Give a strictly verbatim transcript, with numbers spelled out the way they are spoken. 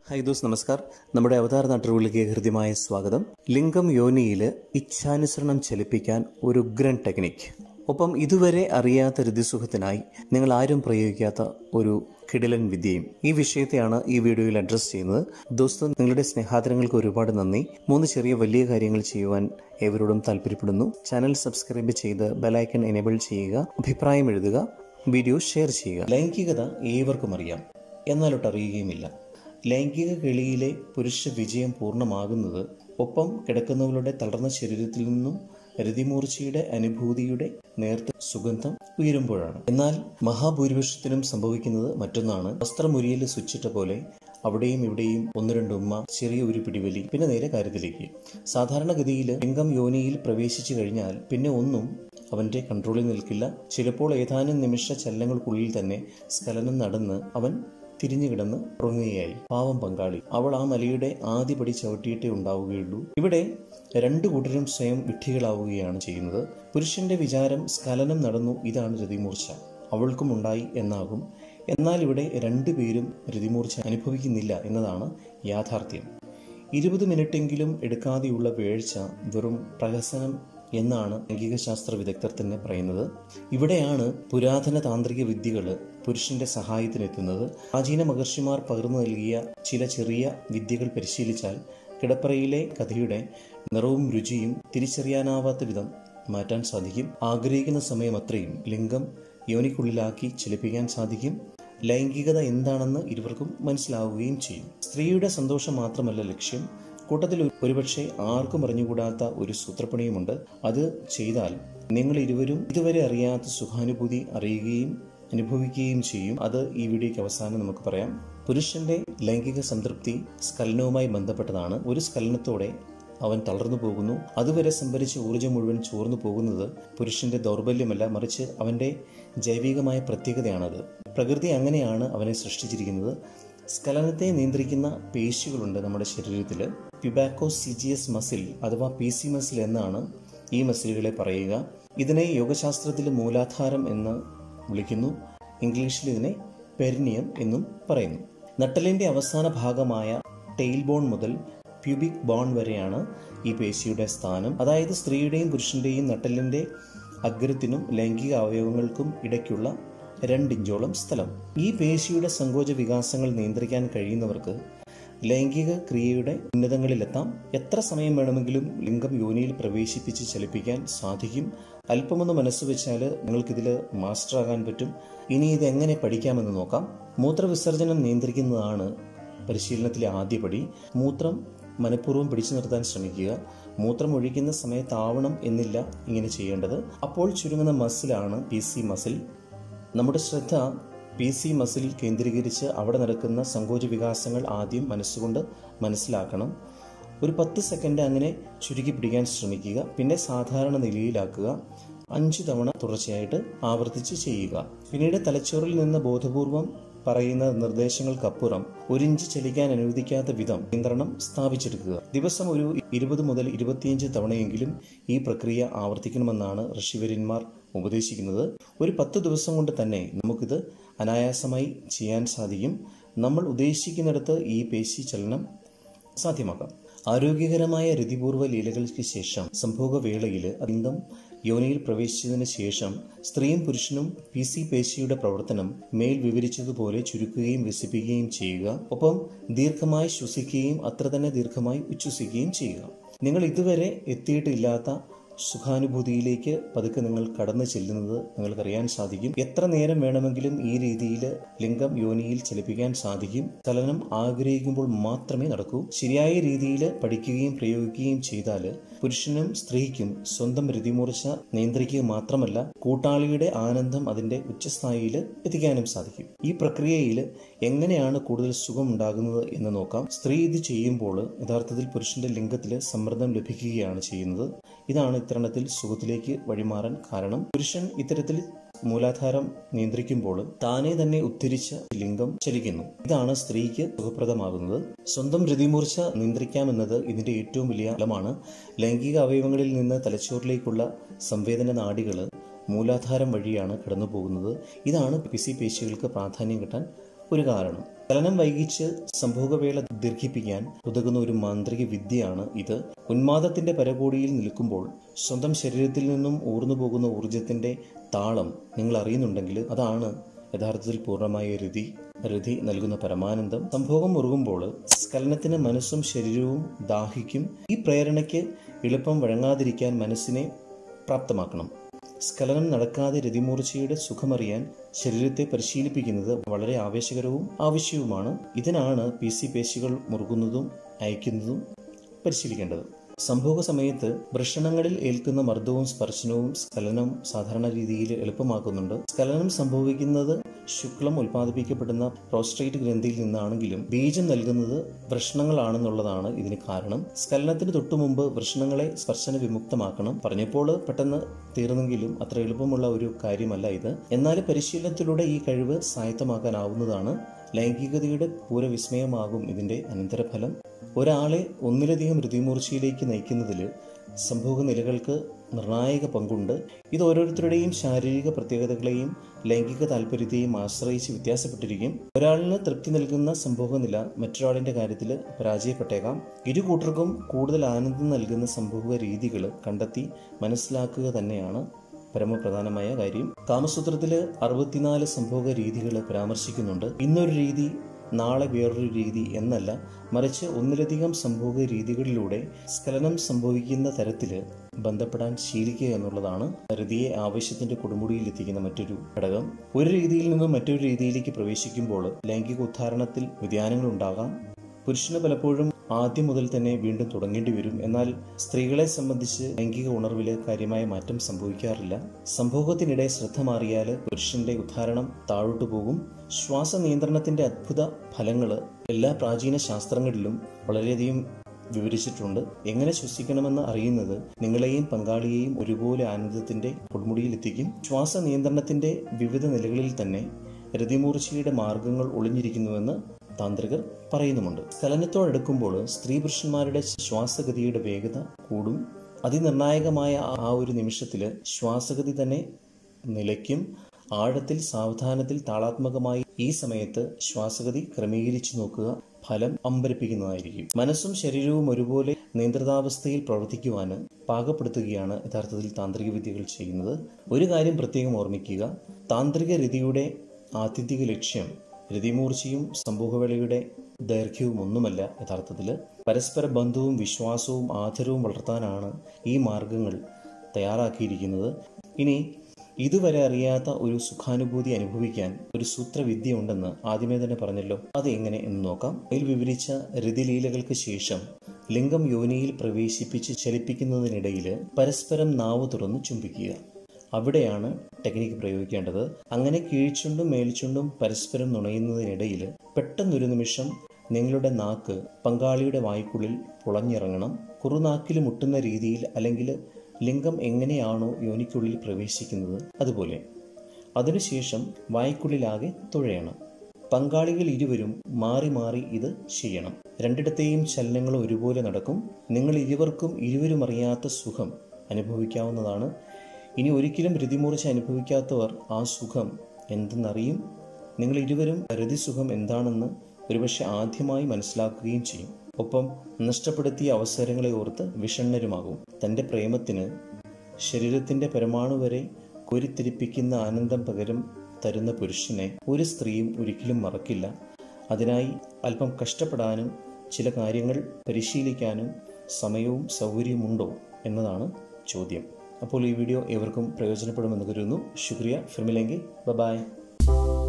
Hi those നമസ്കാർ. നമ്മുടെ അവതാര നാട്ടുകളിലേക്ക് ഹൃദ്യമായ സ്വാഗതം. ലിംഗം യോനിയിൽ ഇച്ഛാനുസരണം ചലിപ്പിക്കാൻ ഒരു ഉഗ്രൻ ടെക്നിക്ക്, ഒപ്പം ഇതുവരെ അറിയാത്ത ഋതുസുഖത്തിനായി നിങ്ങൾ ആരും പ്രയോഗിക്കാത്ത ഒരു കിടിലൻ വിദ്യയും. ഈ വിഷയത്തെയാണ് ഈ വീഡിയോയിൽ അഡ്രസ്സ് ചെയ്യുന്നത്. ദോസ്തോ, നിങ്ങളുടെ സ്നേഹാദരങ്ങൾക്ക് ഒരുപാട് നന്ദി. മൂന്ന് ചെറിയ വലിയ കാര്യങ്ങൾ ചെയ്യുവാൻ ഏവരോടും താല്പര്യപ്പെടുന്നു. ചാനൽ സബ്സ്ക്രൈബ് ചെയ്ത് ബെലൈക്കൺ എനേബിൾ ചെയ്യുക, അഭിപ്രായം എഴുതുക, വീഡിയോ ഷെയർ ചെയ്യുക. ലൈംഗികത ഏവർക്കും അറിയാം, എന്നാലൊട്ട് അറിയുകയുമില്ല. ലൈംഗിക കളിയിലെ പുരുഷ വിജയം പൂർണ്ണമാകുന്നത് ഒപ്പം കിടക്കുന്നവരുടെ തളർന്ന ശരീരത്തിൽ നിന്നും രതിമൂർച്ചയുടെ അനുഭൂതിയുടെ നേർത്ത സുഗന്ധം ഉയരുമ്പോഴാണ്. എന്നാൽ മഹാഭൂരിപക്ഷത്തിനും സംഭവിക്കുന്നത് മറ്റൊന്നാണ്. വസ്ത്രമുരിയിൽ സ്വിച്ചിട്ട പോലെ അവിടെയും ഇവിടെയും ഒന്ന് രണ്ട് ഉമ്മ, ചെറിയ ഒരു പിടിവലി, പിന്നെ നേരെ കാര്യത്തിലേക്ക്. സാധാരണഗതിയിൽ ലിംഗം യോനിയിൽ പ്രവേശിച്ചു കഴിഞ്ഞാൽ പിന്നെ ഒന്നും അവന്റെ കൺട്രോളിൽ നിൽക്കില്ല. ചിലപ്പോൾ ഏതാനും നിമിഷ ചലനങ്ങൾക്കുള്ളിൽ തന്നെ സ്ഖലനം നടന്ന് അവൻ തിരിഞ്ഞു കിടന്ന് ഉറങ്ങുകയായി. പാവം പങ്കാളി, അവൾ ആ മലയുടെ ആദ്യ പടി ചവിട്ടിയിട്ടേ ഉണ്ടാവുകയുള്ളൂ. ഇവിടെ രണ്ടു കൂട്ടരും സ്വയം വിഡ്ഢികളാവുകയാണ് ചെയ്യുന്നത്. പുരുഷന്റെ വിചാരം സ്ഖലനം നടന്നു, ഇതാണ് രതിമൂർച്ച, അവൾക്കും ഉണ്ടായി എന്നാകും. എന്നാൽ ഇവിടെ രണ്ടുപേരും രതിമൂർച്ച അനുഭവിക്കുന്നില്ല എന്നതാണ് യാഥാർത്ഥ്യം. ഇരുപത് മിനിറ്റെങ്കിലും എടുക്കാതെയുള്ള വീഴ്ച വെറും പ്രഹസനം എന്നാണ് ലൈംഗിക ശാസ്ത്ര വിദഗ്ധർ തന്നെ പറയുന്നത്. ഇവിടെയാണ് പുരാതന താന്ത്രിക വിദ്യകൾ പുരുഷന്റെ സഹായത്തിനെത്തുന്നത്. പ്രാചീന മഹർഷിമാർ പകർന്നു നൽകിയ ചില ചെറിയ വിദ്യകൾ പരിശീലിച്ചാൽ കിടപ്പറയിലെ കഥയുടെ നിറവും രുചിയും തിരിച്ചറിയാനാവാത്ത വിധം മാറ്റാൻ സാധിക്കും. ആഗ്രഹിക്കുന്ന സമയം അത്രയും ലിംഗം യോനിക്കുള്ളിലാക്കി ചലിപ്പിക്കാൻ സാധിക്കും. ലൈംഗികത എന്താണെന്ന് ഇരുവർക്കും മനസ്സിലാവുകയും ചെയ്യും. സ്ത്രീയുടെ സന്തോഷം മാത്രമല്ല ലക്ഷ്യം. കൂട്ടത്തിൽ ഒരുപക്ഷെ ആർക്കും അറിഞ്ഞുകൂടാത്ത ഒരു സൂത്രപ്പണിയുമുണ്ട്. അത് ചെയ്താൽ നിങ്ങൾ ഇരുവരും ഇതുവരെ അറിയാത്ത സുഖാനുഭൂതി അറിയുകയും അനുഭവിക്കുകയും ചെയ്യും. അത് ഈ വീഡിയോയ്ക്ക് അവസാനം നമുക്ക് പറയാം. പുരുഷന്റെ ലൈംഗിക സംതൃപ്തി സ്ഖലനവുമായി ബന്ധപ്പെട്ടതാണ്. ഒരു സ്ഖലനത്തോടെ അവൻ തളർന്നു പോകുന്നു. അതുവരെ സംഭരിച്ച ഊർജ്ജം മുഴുവൻ ചോർന്നു പോകുന്നത് പുരുഷന്റെ ദൗർബല്യമല്ല, മറിച്ച് അവന്റെ ജൈവികമായ പ്രത്യേകതയാണത്. പ്രകൃതി അങ്ങനെയാണ് അവനെ സൃഷ്ടിച്ചിരിക്കുന്നത്. സ്ഖലനത്തെ നിയന്ത്രിക്കുന്ന പേശികളുണ്ട് നമ്മുടെ ശരീരത്തിൽ. പ്യൂബാക്കോസിജിയസ് മസിൽ അഥവാ പി സി മസിൽ എന്നാണ് ഈ മസിലുകളെ പറയുക. ഇതിനെ യോഗശാസ്ത്രത്തിൽ മൂലാധാരം എന്ന് വിളിക്കുന്നു. ഇംഗ്ലീഷിൽ ഇതിനെ പെരിനിയം എന്നും പറയുന്നു. നട്ടലിന്റെ അവസാന ഭാഗമായ ടെയിൽ ബോൺ മുതൽ പ്യൂബിക് ബോൺ വരെയാണ് ഈ പേശിയുടെ സ്ഥാനം. അതായത് സ്ത്രീയുടെയും പുരുഷന്റെയും നട്ടലിന്റെ അഗ്രത്തിനും ലൈംഗിക അവയവങ്ങൾക്കും ഇടയ്ക്കുള്ള രണ്ടിഞ്ചോളം സ്ഥലം. ഈ പേശിയുടെ സങ്കോച വികാസങ്ങൾ നിയന്ത്രിക്കാൻ കഴിയുന്നവർക്ക് ലൈംഗിക ക്രിയയുടെ ഉന്നതങ്ങളിലെത്താം. എത്ര സമയം വേണമെങ്കിലും ലിംഗം യോനിയിൽ പ്രവേശിപ്പിച്ച് ചലിപ്പിക്കാൻ സാധിക്കും. അല്പമൊന്ന് മനസ്സ് വെച്ചാൽ നിങ്ങൾക്കിതിൽ മാസ്റ്റർ ആകാൻ പറ്റും. ഇനി ഇത് എങ്ങനെ പഠിക്കാമെന്ന് നോക്കാം. മൂത്രവിസർജനം നിയന്ത്രിക്കുന്നതാണ് പരിശീലനത്തിലെ ആദ്യപടി. മൂത്രം മനഃപൂർവ്വം പിടിച്ചു നിർത്താൻ ശ്രമിക്കുക. മൂത്രം ഒഴിക്കുന്ന സമയത്താവണം എന്നില്ല ഇങ്ങനെ ചെയ്യേണ്ടത്. അപ്പോൾ ചുരുങ്ങുന്ന മസിലാണ് പി സി മസിൽ. നമ്മുടെ ശ്രദ്ധ പി സി മസിൽ കേന്ദ്രീകരിച്ച് അവിടെ നടക്കുന്ന സങ്കോച വികാസങ്ങൾ ആദ്യം മനസ്സുകൊണ്ട് മനസ്സിലാക്കണം. ഒരു പത്ത് സെക്കൻഡ് അങ്ങനെ ചുരുക്കി പിടിക്കാൻ ശ്രമിക്കുക. പിന്നെ സാധാരണ നിലയിലാക്കുക. അഞ്ചു തവണ തുടർച്ചയായിട്ട് ആവർത്തിച്ച് ചെയ്യുക. പിന്നീട് തലച്ചോറിൽ നിന്ന് ബോധപൂർവം പറയുന്ന നിർദ്ദേശങ്ങൾക്കപ്പുറം ഒരിഞ്ച് ചലിക്കാൻ അനുവദിക്കാത്ത വിധം നിയന്ത്രണം സ്ഥാപിച്ചെടുക്കുക. ദിവസം ഒരു ഇരുപത് മുതൽ ഇരുപത്തിയഞ്ച് തവണയെങ്കിലും ഈ പ്രക്രിയ ആവർത്തിക്കണമെന്നാണ് ഋഷിവര്യന്മാർ ഉപദേശിക്കുന്നത്. ഒരു പത്ത് ദിവസം കൊണ്ട് തന്നെ നമുക്കിത് അനായാസമായി ചെയ്യാൻ സാധിക്കും. നമ്മൾ ഉദ്ദേശിക്കുന്നിടത്ത് ഈ പേശി ചലനം സാധ്യമാക്കാം. ആരോഗ്യകരമായ രതിപൂർവ്വ ലീലകൾക്ക് ശേഷം സംഭോഗവേളയിൽ ലിംഗം യോനിയിൽ പ്രവേശിച്ചതിന് ശേഷം സ്ത്രീയും പുരുഷനും പി സി പേശിയുടെ പ്രവർത്തനം മേൽ വിവരിച്ചതുപോലെ ചുരുക്കുകയും വികസിപ്പിക്കുകയും ചെയ്യുക. ഒപ്പം ദീർഘമായി ശ്വസിക്കുകയും അത്ര തന്നെ ദീർഘമായി ഉച്ഛ്വസിക്കുകയും ചെയ്യുക. നിങ്ങൾ ഇതുവരെ എത്തിയിട്ടില്ലാത്ത സുഖാനുഭൂതിയിലേക്ക് പതുക്കെ നിങ്ങൾ കടന്നു ചെല്ലുന്നത് നിങ്ങൾക്കറിയാൻ സാധിക്കും. എത്ര നേരം വേണമെങ്കിലും ഈ രീതിയിൽ ലിംഗം യോനിയിൽ ചലിപ്പിക്കാൻ സാധിക്കും. ചലനം ആഗ്രഹിക്കുമ്പോൾ മാത്രമേ നടക്കൂ. ശരിയായ രീതിയിൽ പഠിക്കുകയും പ്രയോഗിക്കുകയും ചെയ്താൽ പുരുഷനും സ്ത്രീക്കും സ്വന്തം രതിമൂർച്ച നിയന്ത്രിക്കുക മാത്രമല്ല, കൂട്ടാളിയുടെ ആനന്ദം അതിന്റെ ഉച്ചസ്ഥായിയിൽ എത്തിക്കാനും സാധിക്കും. ഈ പ്രക്രിയയിൽ എങ്ങനെയാണ് കൂടുതൽ സുഖം ഉണ്ടാകുന്നത് എന്ന് നോക്കാം. സ്ത്രീ ഇത് ചെയ്യുമ്പോൾ യഥാർത്ഥത്തിൽ പുരുഷന്റെ ലിംഗത്തിൽ സമ്മർദ്ദം ലഭിക്കുകയാണ് ചെയ്യുന്നത്. ഇതാണ് ഇത്തരണത്തിൽ സുഖത്തിലേക്ക് വഴിമാറാൻ കാരണം. പുരുഷൻ ഇത്തരത്തിൽ മൂലാധാരം നിയന്ത്രിക്കുമ്പോൾ താനെ തന്നെ ഉദ്ധരിച്ച ലിംഗം ചലിക്കുന്നു. ഇതാണ് സ്ത്രീക്ക് സുഖപ്രദമാകുന്നത്. സ്വന്തം രതിമൂർച്ച നിയന്ത്രിക്കാമെന്നത് ഇതിന്റെ ഏറ്റവും വലിയ ഫലമാണ്. ലൈംഗിക അവയവങ്ങളിൽ നിന്ന് തലച്ചോറിലേക്കുള്ള സംവേദന നാഡികൾ മൂലാധാരം വഴിയാണ് കടന്നു പോകുന്നത്. ഇതാണ് പി സി പേശികൾക്ക് പ്രാധാന്യം കിട്ടാൻ ഒരു കാരണം. ചലനം വൈകിച്ച് സംഭോഗവേള ദീർഘിപ്പിക്കാൻ ഉതകുന്ന ഒരു മാന്ത്രിക വിദ്യയാണ് ഇത്. ഉന്മാദത്തിന്റെ പരകോടിയിൽ നിൽക്കുമ്പോൾ സ്വന്തം ശരീരത്തിൽ നിന്നും ഊർന്നു പോകുന്ന ഊർജത്തിന്റെ താളം നിങ്ങൾ അറിയുന്നുണ്ടെങ്കിൽ അതാണ് യഥാർത്ഥത്തിൽ പൂർണ്ണമായ രതി. രതി നൽകുന്ന പരമാനന്ദം. സംഭോഗം മുറുകുമ്പോൾ സ്ഖലനത്തിന് മനസ്സും ശരീരവും ദാഹിക്കും. ഈ പ്രേരണയ്ക്ക് എളുപ്പം വഴങ്ങാതിരിക്കാൻ മനസ്സിനെ പ്രാപ്തമാക്കണം. സ്ഖലനം നടക്കാതെ രതിമൂർച്ചയുടെ സുഖമറിയാൻ ശരീരത്തെ പരിശീലിപ്പിക്കുന്നത് വളരെ ആവേശകരവും ആവശ്യവുമാണ്. ഇതിനാണ് പി സി പേശികൾ മുറുകുന്നതും അയക്കുന്നതും പരിശീലിക്കേണ്ടത്. സംഭോഗ സമയത്ത് വൃഷണങ്ങളിൽ ഏൽക്കുന്ന മർദ്ദവും സ്പർശനവും സ്ഖലനം സാധാരണ രീതിയിൽ എളുപ്പമാക്കുന്നുണ്ട്. സ്ഖലനം സംഭവിക്കുന്നത് ശുക്ലം ഉൽപ്പാദിപ്പിക്കപ്പെടുന്ന പ്രോസ്ട്രേറ്റ് ഗ്രന്ഥിയിൽ നിന്നാണെങ്കിലും ബീജം നൽകുന്നത് വൃഷണങ്ങളാണെന്നുള്ളതാണ് ഇതിന് കാരണം. സ്ഖലനത്തിന് തൊട്ടുമുമ്പ് വൃഷണങ്ങളെ സ്പർശന വിമുക്തമാക്കണം. പറഞ്ഞപ്പോൾ പെട്ടെന്ന് തീർന്നെങ്കിലും അത്ര എളുപ്പമുള്ള ഒരു കാര്യമല്ല ഇത്. എന്നാൽ പരിശീലനത്തിലൂടെ ഈ കഴിവ് സ്വായത്തമാക്കാനാവുന്നതാണ്. ലൈംഗികതയുടെ പൂരവിസ്മയമാകും ഇതിന്റെ അനന്തരഫലം. ഒരാളെ ഒന്നിലധികം രതിമൂർച്ചയിലേക്ക് നയിക്കുന്നതിൽ സംഭോഗ നിലകൾക്ക് നിർണായക പങ്കുണ്ട്. ഇത് ഓരോരുത്തരുടെയും ശാരീരിക പ്രത്യേകതകളെയും ലൈംഗിക താല്പര്യത്തെയും ആശ്രയിച്ച് വ്യത്യാസപ്പെട്ടിരിക്കും. ഒരാളിന് തൃപ്തി നൽകുന്ന സംഭോഗ നില മറ്റൊരാളിന്റെ കാര്യത്തിൽ പരാജയപ്പെട്ടേക്കാം. ഇരു കൂട്ടർക്കും കൂടുതൽ ആനന്ദം നൽകുന്ന സംഭോഗ രീതികൾ കണ്ടെത്തി മനസ്സിലാക്കുക തന്നെയാണ് പരമപ്രധാനമായ കാര്യം. കാമസൂത്രത്തില് അറുപത്തിനാല് സംഭോഗ രീതികൾ പരാമർശിക്കുന്നുണ്ട്. ഇന്നൊരു രീതി, നാളെ വേറൊരു രീതി എന്നല്ല, മറിച്ച് ഒന്നിലധികം സംഭോഗ രീതികളിലൂടെ സ്ഖലനം സംഭവിക്കുന്ന തരത്തില് ബന്ധപ്പെടാൻ ശീലിക്കുക എന്നുള്ളതാണ് രതിയെ ആവേശത്തിന്റെ കൊടുമുടിയിൽ എത്തിക്കുന്ന മറ്റൊരു ഘടകം. ഒരു രീതിയിൽ നിന്നും മറ്റൊരു രീതിയിലേക്ക് പ്രവേശിക്കുമ്പോൾ ലൈംഗിക ഉദ്ധാരണത്തിൽ വ്യതിയാനങ്ങൾ ഉണ്ടാകാം. പുരുഷന് പലപ്പോഴും ആദ്യം മുതൽ തന്നെ വീണ്ടും തുടങ്ങേണ്ടി വരും. എന്നാൽ സ്ത്രീകളെ സംബന്ധിച്ച് ലൈംഗിക ഉണർവില് കാര്യമായ മാറ്റം സംഭവിക്കാറില്ല. സംഭോഗത്തിനിടെ ശ്രദ്ധ മാറിയാൽ പുരുഷന്റെ ഉദ്ധാരണം താഴോട്ടു പോകും. ശ്വാസ നിയന്ത്രണത്തിന്റെ അത്ഭുത ഫലങ്ങൾ എല്ലാ പ്രാചീന ശാസ്ത്രങ്ങളിലും വളരെയധികം വിവരിച്ചിട്ടുണ്ട്. എങ്ങനെ ശ്വസിക്കണമെന്ന് അറിയുന്നത് നിങ്ങളെയും പങ്കാളിയെയും ഒരുപോലെ ആനന്ദത്തിന്റെ കൊടുമുടിയിലെത്തിക്കും. ശ്വാസ നിയന്ത്രണത്തിന്റെ വിവിധ നിലകളിൽ തന്നെ രതിമൂർച്ചയുടെ മാർഗങ്ങൾ ഒളിഞ്ഞിരിക്കുന്നുവെന്ന് താന്ത്രികർ പറയുന്നുമുണ്ട്. സ്ഖലനത്തോടടുക്കുമ്പോൾ സ്ത്രീ പുരുഷന്മാരുടെ ശ്വാസഗതിയുടെ വേഗത കൂടും. അതിനിർണായകമായ ആ ഒരു നിമിഷത്തില് ശ്വാസഗതി തന്നെ നിലയ്ക്കും. ആഴത്തിൽ, സാവധാനത്തിൽ, താളാത്മകമായി ഈ സമയത്ത് ശ്വാസഗതി ക്രമീകരിച്ചു നോക്കുക. ഫലം അമ്പരപ്പിക്കുന്നതായിരിക്കും. മനസ്സും ശരീരവും ഒരുപോലെ നിയന്ത്രിതാവസ്ഥയിൽ പ്രവർത്തിക്കുവാന് പാകപ്പെടുത്തുകയാണ് യഥാർത്ഥത്തിൽ താന്ത്രിക വിദ്യകൾ ചെയ്യുന്നത്. ഒരു കാര്യം പ്രത്യേകം ഓർമ്മിക്കുക, താന്ത്രിക രതിയുടെ ആത്യന്തിക ലക്ഷ്യം രതിമൂർച്ചയും സംഭോഗവേളയുടെ ദൈർഘ്യവും ഒന്നുമല്ല. യഥാർത്ഥത്തിൽ പരസ്പര ബന്ധവും വിശ്വാസവും ആദരവും വളർത്താനാണ് ഈ മാർഗങ്ങൾ തയ്യാറാക്കിയിരിക്കുന്നത്. ഇനി ഇതുവരെ അറിയാത്ത ഒരു സുഖാനുഭൂതി അനുഭവിക്കാൻ ഒരു സൂത്രവിദ്യ ഉണ്ടെന്ന് ആദ്യമേ തന്നെ പറഞ്ഞല്ലോ. അത് എങ്ങനെ എന്ന് നോക്കാം. ഇതിൽ വിവരിച്ച രതിലീലകൾക്ക് ശേഷം ലിംഗം യോനിയിൽ പ്രവേശിപ്പിച്ച് ചലിപ്പിക്കുന്നതിനിടയിൽ പരസ്പരം നാവ് തുറന്ന് ചുംബിക്കുക. അവിടെയാണ് ടെക്നിക്ക് പ്രയോഗിക്കേണ്ടത്. അങ്ങനെ കീഴ്ചുണ്ടും മേൽചുണ്ടും പരസ്പരം നുണയുന്നതിനിടയിൽ പെട്ടെന്നൊരു നിമിഷം നിങ്ങളുടെ നാക്ക് പങ്കാളിയുടെ വായ്ക്കുള്ളിൽ പുളഞ്ഞിറങ്ങണം. കുറുനാക്കിൽ മുട്ടുന്ന രീതിയിൽ, അല്ലെങ്കിൽ ലിംഗം എങ്ങനെയാണോ യോനിക്കുള്ളിൽ പ്രവേശിക്കുന്നത് അതുപോലെ. അതിനുശേഷം വായ്ക്കുള്ളിലാകെ തുഴയണം. പങ്കാളികൾ ഇരുവരും മാറി മാറി ഇത് ചെയ്യണം. രണ്ടിടത്തെയും ചലനങ്ങൾ ഒരുപോലെ നടക്കും. നിങ്ങൾ ഇരുവർക്കും ഇരുവരും അറിയാത്ത സുഖം അനുഭവിക്കാവുന്നതാണ്. ഇനി ഒരിക്കലും രതിമൂർച്ച അനുഭവിക്കാത്തവർ ആ സുഖം എന്തെന്നറിയും. നിങ്ങൾ ഇരുവരും രതിസുഖം എന്താണെന്ന് ഒരുപക്ഷെ ആദ്യമായി മനസ്സിലാക്കുകയും ചെയ്യും. ഒപ്പം നഷ്ടപ്പെടുത്തിയ അവസരങ്ങളെ ഓർത്ത് വിഷണ്ണരുമാകും. തൻ്റെ പ്രേമത്തിന് ശരീരത്തിൻ്റെ പരമാണു വരെ കോരിത്തിരിപ്പിക്കുന്ന ആനന്ദം പകരം തരുന്ന പുരുഷനെ ഒരു സ്ത്രീയും ഒരിക്കലും മറക്കില്ല. അതിനായി അല്പം കഷ്ടപ്പെടാനും ചില കാര്യങ്ങൾ പരിശീലിക്കാനും സമയവും സൗകര്യവുമുണ്ടോ എന്നതാണ് ചോദ്യം. അപ്പോൾ ഈ വീഡിയോ ഏവർക്കും പ്രയോജനപ്പെടുമെന്ന് കരുതുന്നു. ശുക്രിയ. ഫിർ മിലേംഗെ. ബൈ.